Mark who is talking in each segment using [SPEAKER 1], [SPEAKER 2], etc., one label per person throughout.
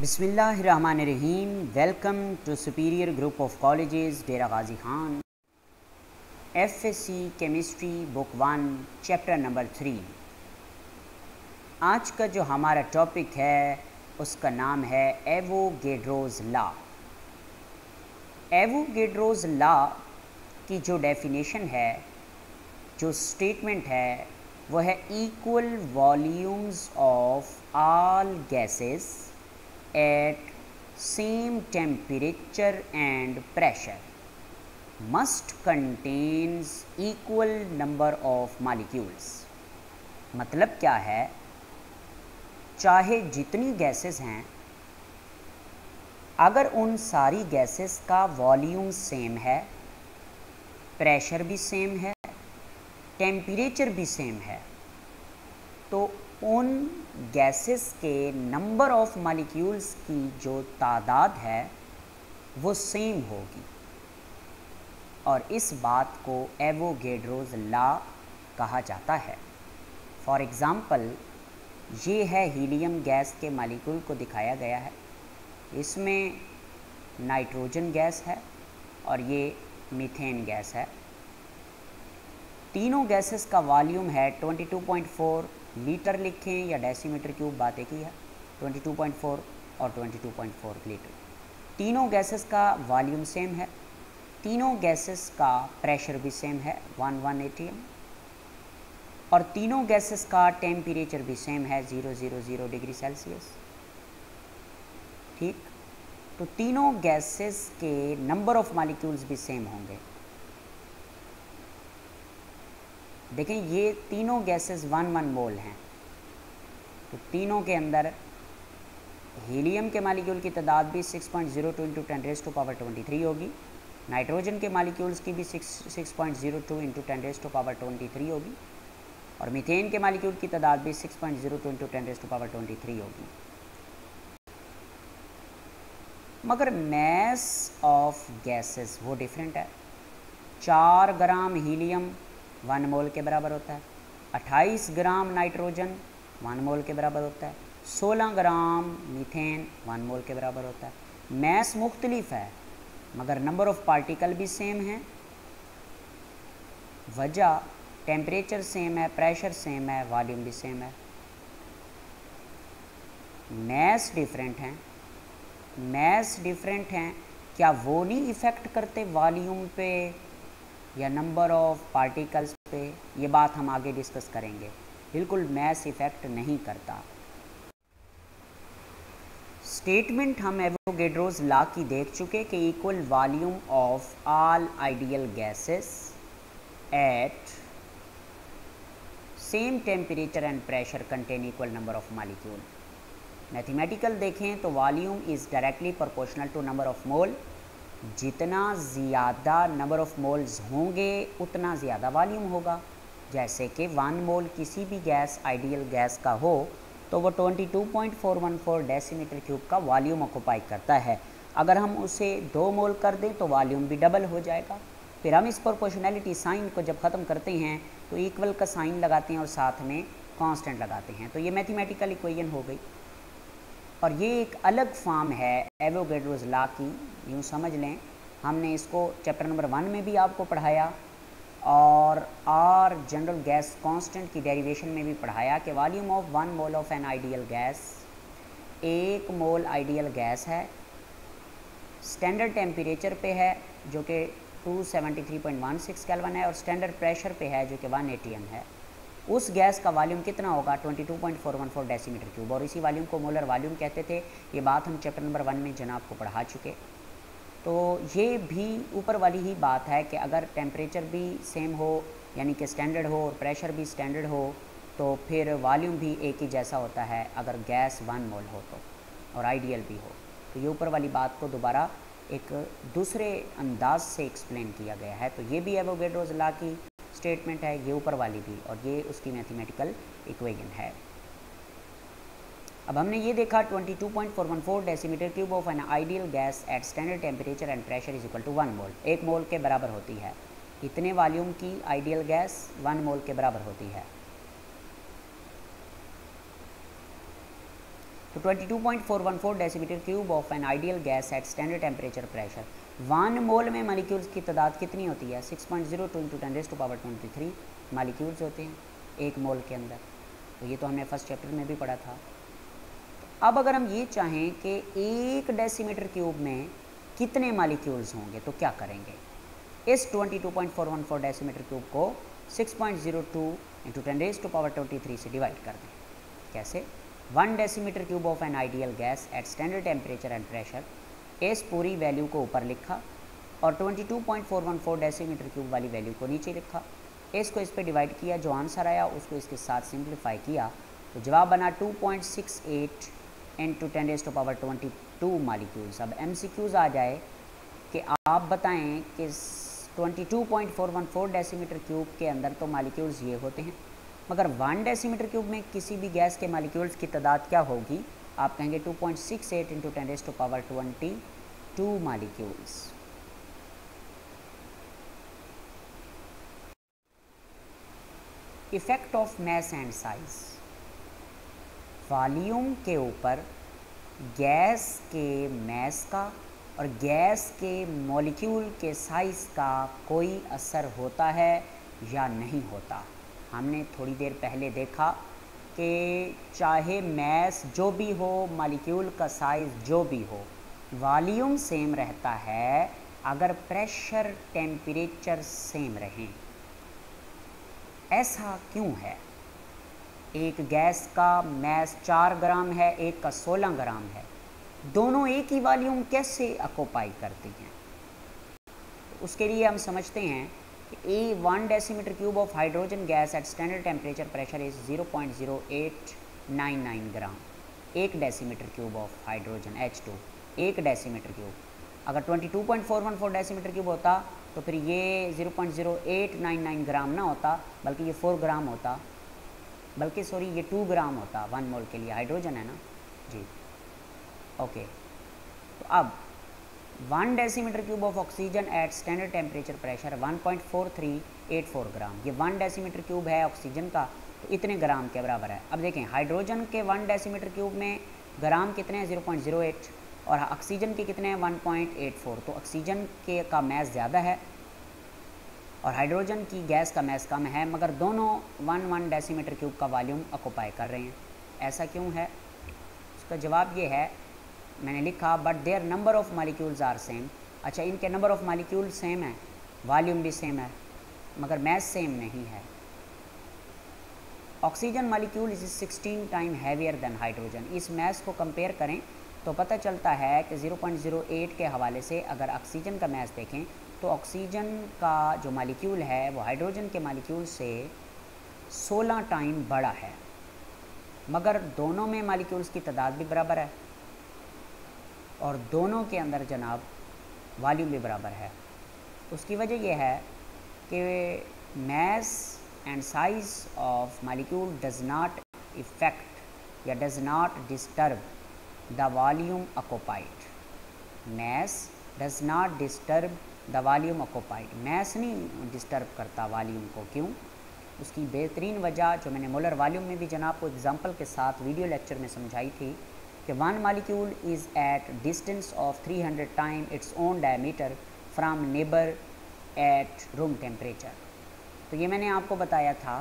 [SPEAKER 1] बिस्मिल्लाहिर्रहमानिर्रहीम। Welcome to superior group of colleges Dera Ghazi Khan. FSc chemistry book 1 chapter number 3। आज का जो हमारा टॉपिक है उसका नाम है एवोगैड्रोस लॉ। एवोगैड्रोस लॉ की जो डेफिनेशन है, जो स्टेटमेंट है, वो है equal volumes of all gases at same temperature and pressure must contains equal number of molecules। मतलब क्या है, चाहे जितनी गैसेस हैं, अगर उन सारी गैसेस का वॉल्यूम सेम है, प्रेशर भी सेम है, टेम्परेचर भी सेम है, तो उन गैसेस के नंबर ऑफ मॉलिक्यूल्स की जो तादाद है वो सेम होगी, और इस बात को एवोगैड्रोस लॉ कहा जाता है। फॉर एग्ज़ाम्पल, ये है हीलियम गैस के मॉलिक्यूल को दिखाया गया है। इसमें नाइट्रोजन गैस है और ये मीथेन गैस है। तीनों गैसेस का वॉल्यूम है 22.4 लीटर लिखें या डेसीमीटर क्यूब, बात एक ही है, 22.4 और 22.4 लीटर। तीनों गैसेस का वॉल्यूम सेम है, तीनों गैसेस का प्रेशर भी सेम है 11 atm, और तीनों गैसेस का टेम्परेचर भी सेम है 000 डिग्री सेल्सियस। ठीक, तो तीनों गैसेस के नंबर ऑफ मॉलिक्यूल्स भी सेम होंगे। देखें, ये तीनों गैसेस 1 मोल हैं, तो तीनों के अंदर हीलियम के मालिक्यूल की तादाद भी 6.02 इंटू 10⁻23 होगी, नाइट्रोजन के मालिक्यूल्स की भी 6.02 इंटू 10⁻23 होगी, और मीथेन के मालिक्यूल की तादाद भी 6.02 इंटू 10⁻23 होगी। मगर मैस ऑफ गैसेस वो डिफरेंट है। 4 ग्राम हीलियम 1 मोल के बराबर होता है, 28 ग्राम नाइट्रोजन 1 मोल के बराबर होता है, 16 ग्राम मीथेन 1 मोल के बराबर होता है। मैस मुख्तलिफ है मगर नंबर ऑफ पार्टिकल भी सेम है। वजह, टेम्परेचर सेम है, प्रेशर सेम है, वॉल्यूम भी सेम है। मैस डिफरेंट हैं, मैस डिफरेंट हैं, क्या वो नहीं इफ़ेक्ट करते वॉल्यूम पे या नंबर ऑफ पार्टिकल्स पे? ये बात हम आगे डिस्कस करेंगे। बिल्कुल मैस इफ़ेक्ट नहीं करता। स्टेटमेंट हम एवोगैड्रोस लॉ की देख चुके कि equal volume of all ideal gases at same temperature and pressure contain equal number of molecule. Mathematical देखें तो volume is directly proportional to number of mole. जितना ज़्यादा नंबर ऑफ़ मोल्स होंगे उतना ज़्यादा वॉल्यूम होगा। जैसे कि 1 मोल किसी भी गैस, आइडियल गैस का हो तो वो 22.414 डेसीमीटर क्यूब का वॉल्यूम ऑक्यूपाई करता है। अगर हम उसे 2 मोल कर दें तो वॉल्यूम भी डबल हो जाएगा। फिर हम इस प्रोपोर्शनैलिटी साइन को जब ख़त्म करते हैं तो इक्वल का साइन लगाते हैं और साथ में कांस्टेंट लगाते हैं, तो ये मैथमेटिकल इक्वेशन हो गई। और ये एक अलग फॉर्म है एवोगैड्रोस लॉ की, यूँ समझ लें। हमने इसको चैप्टर नंबर 1 में भी आपको पढ़ाया और जनरल गैस कांस्टेंट की डेरिवेशन में भी पढ़ाया कि volume of 1 mole of an ideal gas, 1 mole ideal gas है, स्टैंडर्ड टेम्परेचर पे है जो कि 273.16 केल्विन है, और स्टैंडर्ड प्रेशर पे है जो कि 1 atm है। उस गैस का वॉल्यूम कितना होगा? 22.414 डेसीमीटर क्यूब, और इसी वॉल्यूम को मोलर वॉल्यूम कहते थे। ये बात हम चैप्टर नंबर 1 में जनाब को पढ़ा चुके। तो ये भी ऊपर वाली ही बात है कि अगर टेम्परेचर भी सेम हो, यानी कि स्टैंडर्ड हो, और प्रेशर भी स्टैंडर्ड हो, तो फिर वॉल्यूम भी एक ही जैसा होता है अगर गैस 1 मोल हो तो, और आइडियल भी हो। तो ये ऊपर वाली बात को दोबारा एक दूसरे अंदाज से एक्सप्लेन किया गया है। तो ये भी एवोगैड्रोस लॉ की स्टेटमेंट है, ये ऊपर वाली भी, और ये उसकी मैथमेटिकल इक्वेशन है। अब हमने ये देखा 22.414 decimetre cube of an ideal gas at standard temperature and pressure is equal to 1 mole. 1 mole के बराबर होती है। इतने वॉल्यूम की आइडियल गैस 1 मोल के बराबर होती है। तो 22.414 decimetre cube of an ideal gas at standard temperature pressure. 1 mole में मालिक्यूल्स की तादाद कितनी होती है? 6.02 × 10⁻23 मालिक्यूल्स होते हैं 1 मोल के अंदर। तो ये तो हमने फर्स्ट चैप्टर में भी पढ़ा था। अब अगर हम ये चाहें कि 1 डेसीमीटर क्यूब में कितने मालिक्यूल्स होंगे तो क्या करेंगे? इस 22.414 डेसीमीटर क्यूब को 6.02 × 10⁻23 से डिवाइड कर दें। कैसे? 1 decimetre cube of an ideal gas at standard temperature and pressure, इस पूरी वैल्यू को ऊपर लिखा और 22.414 डेसीमीटर क्यूब वाली वैल्यू को नीचे लिखा। इसको इस पे डिवाइड किया, जो आंसर आया उसको इसके साथ सिंप्लीफाई किया तो जवाब बना 2.68 × 10⁻22 मालिक्यूल्स। अब MCQs आ जाए कि आप बताएं कि 22.414 डेसीमीटर क्यूब के अंदर तो मालिक्यूल्स ये होते हैं, मगर 1 डेसीमीटर क्यूब में किसी भी गैस के मालिक्यूल्स की तादाद क्या होगी? आप कहेंगे 2.68 × 10⁻22 molecules. Effect of mass and size. Volume के ऊपर गैस के मैस का और गैस के मॉलिक्यूल के साइज़ का कोई असर होता है या नहीं होता? हमने थोड़ी देर पहले देखा कि चाहे मैस जो भी हो, मॉलिक्यूल का साइज़ जो भी हो, वॉल्यूम सेम रहता है अगर प्रेशर टेम्परेचर सेम रहें। ऐसा क्यों है? एक गैस का मैस 4 ग्राम है, एक का 16 ग्राम है, दोनों एक ही वॉल्यूम कैसे ऑक्यूपाई करती हैं? उसके लिए हम समझते हैं कि 1 decimetre cube of hydrogen gas at standard temperature pressure is 0.0899 gram. 1 decimetre cube of hydrogen H2, 1 decimetre cube. अगर 22.414 डेसीमीटर क्यूब होता तो फिर ये 0.0899 ग्राम ना होता, बल्कि ये 4 ग्राम होता, बल्कि सॉरी ये 2 ग्राम होता 1 मोल के लिए। हाइड्रोजन है ना जी, ओके। तो अब 1 decimetre cube of oxygen at standard temperature pressure 1.4384 gram. ये 1 डेसीमीटर क्यूब है ऑक्सीजन का, तो इतने ग्राम के बराबर है। अब देखें हाइड्रोजन के 1 डेसीमीटर क्यूब में ग्राम कितने हैं? 0.08, और ऑक्सीजन के कितने हैं? 1.84। तो ऑक्सीजन के का मैस ज़्यादा है और हाइड्रोजन की गैस का मैस कम है, मगर दोनों 1 डेसीमीटर क्यूब का वॉल्यूम ऑक्यूपाई कर रहे हैं। ऐसा क्यों है? उसका जवाब ये है, मैंने लिखा but their number of molecules are same. अच्छा, इनके नंबर ऑफ़ मालिक्यूल सेम है, वॉल्यूम भी सेम है, मगर मैस सेम नहीं है। Oxygen molecule is 16 time heavier than hydrogen. इस मैस को कंपेयर करें तो पता चलता है कि 0.08 के हवाले से अगर ऑक्सीजन का मैस देखें तो ऑक्सीजन का जो मालिक्यूल है वो हाइड्रोजन के मालिक्यूल से 16 टाइम बड़ा है, मगर दोनों में मालिक्यूल्स की तादाद भी बराबर है और दोनों के अंदर जनाब वॉल्यूम भी बराबर है। उसकी वजह यह है कि mass and size of molecule does not affect या does not disturb the volume occupied. Mass does not disturb the volume occupied. Mass नहीं डिस्टर्ब करता वॉल्यूम को। क्यों? उसकी बेहतरीन वजह जो मैंने मोलर वॉल्यूम में भी जनाब को एग्जांपल के साथ वीडियो लेक्चर में समझाई थी कि 1 molecule is at distance of 300 time its own diameter from neighbour at room temperature. तो ये मैंने आपको बताया था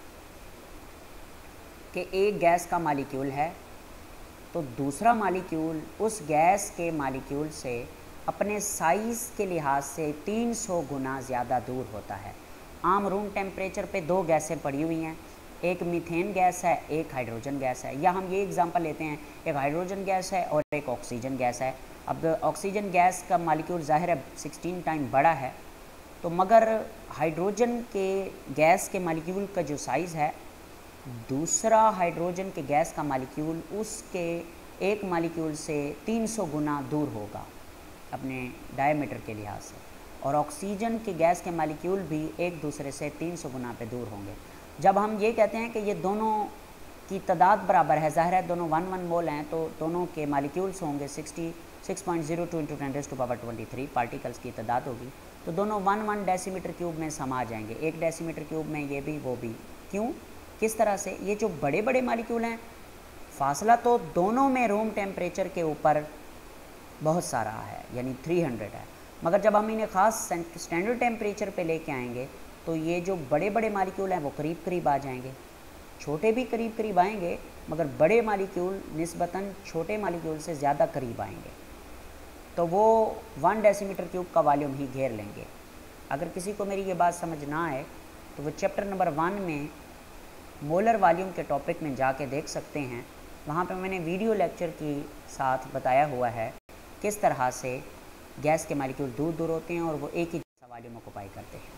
[SPEAKER 1] कि एक गैस का मालिक्यूल है तो दूसरा मालिक्यूल उस गैस के मालिक्यूल से अपने साइज़ के लिहाज से 300 गुना ज़्यादा दूर होता है। आम रूम टेम्परेचर पे 2 गैसें पड़ी हुई हैं, एक मीथेन गैस है, एक हाइड्रोजन गैस है। या हम ये एग्जांपल लेते हैं, एक हाइड्रोजन गैस है और एक ऑक्सीजन गैस है। अब ऑक्सीजन गैस का मालिक्यूल ज़ाहिर है 16 टाइम बड़ा है, तो मगर हाइड्रोजन के गैस के मालिक्यूल का जो साइज़ है, दूसरा हाइड्रोजन के गैस का मालिक्यूल उसके एक मालिक्यूल से 300 गुना दूर होगा अपने डायमीटर के लिहाज से, और ऑक्सीजन के गैस के मालिक्यूल भी एक दूसरे से 300 गुना पे दूर होंगे। जब हम ये कहते हैं कि ये दोनों की तादाद बराबर है, ज़ाहिर है दोनों 1 मोल हैं, तो दोनों के मालिक्यूल्स होंगे 66.02 × 10⁻23 पार्टिकल्स की तादाद होगी, तो दोनों 1 डेसीमीटर क्यूब में समा जाएंगे। 1 डेसीमीटर क्यूब में ये भी वो भी। क्यों? किस तरह से? ये जो बड़े बड़े मालिक्यूल हैं फासला तो दोनों में रूम टेम्परेचर के ऊपर बहुत सारा है, यानी 300 है, मगर जब हम इन्हें ख़ास स्टैंडर्ड टेम्परेचर पे लेके आएंगे तो ये जो बड़े बड़े मालिक्यूल हैं वो करीब करीब आ जाएंगे, छोटे भी करीब करीब आएंगे, मगर बड़े मालिक्यूल निस्बतन छोटे मालिक्यूल से ज़्यादा करीब आएंगे, तो वो 1 डेसीमीटर क्यूब का वॉल्यूम ही घेर लेंगे। अगर किसी को मेरी ये बात समझ ना आए तो वो चैप्टर नंबर 1 में मोलर वॉल्यूम के टॉपिक में जाके देख सकते हैं, वहाँ पे मैंने वीडियो लेक्चर के साथ बताया हुआ है किस तरह से गैस के मालिक्यूल दूर दूर होते हैं और वो एक ही जैसा वॉल्यूम ऑक्यूपाई करते हैं।